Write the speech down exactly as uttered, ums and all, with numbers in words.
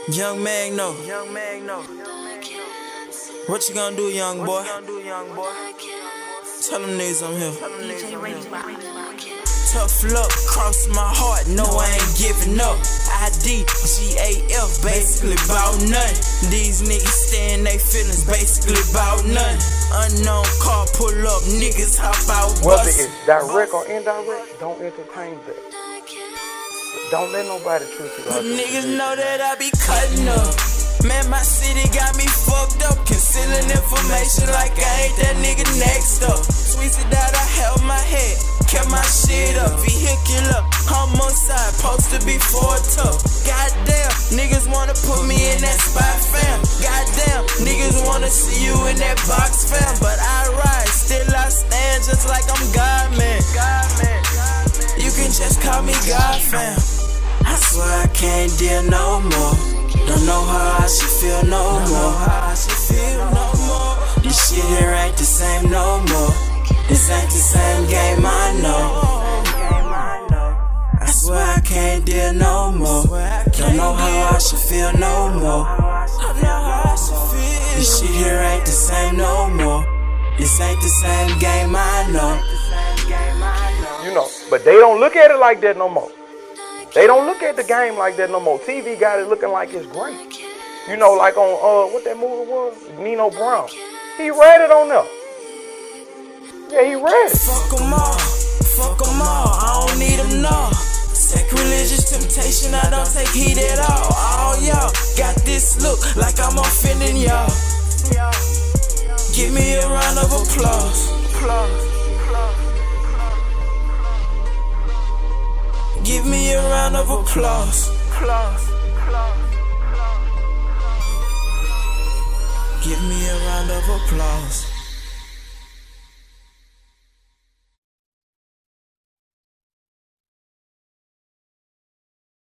Young Magno. Young Magno. What you gonna do, young boy? What you gonna do, young boy? Tell them niggas I'm here. Tell them niggas I'm here. Tough luck, cross my heart, no I ain't giving up. I D G A F, basically bout none. These niggas stay in they feelings, basically bout none. Unknown car pull up, niggas hop out. Whether it's direct or indirect, don't entertain that. Don't let nobody treat you like that. Niggas know that I be cutting up. Man, my city got me fucked up, concealing information like I ain't that nigga next up. Sweezy that I held my head, kept my shit up. Vehicular, homicide, supposed to be four tough. Goddamn, niggas wanna put me in that spot, fam. Goddamn, niggas wanna see you in that box, fam. But I ride, still I stand just like I'm God, man. You can just call me God, fam. I swear I can't deal no more. Don't know how I should feel no more. How I should feel no more. This shit here ain't the same no more. This ain't the same game I know. I swear I can't deal no more. Don't know how I should feel no more. This shit here ain't the same no more. This ain't the same game I know. You know, but they don't look at it like that no more. They don't look at the game like that no more. T V got it looking like it's great. You know, like on, uh, what that movie was? Nino Brown. He read it on there. Yeah, he read it. Fuck them all, fuck them all, I don't need them no. Sacrilegious temptation, I don't take heed at all. All y'all got this look like I'm offending y'all. Give me a round of applause. Give me a round of applause. Give me a round of applause.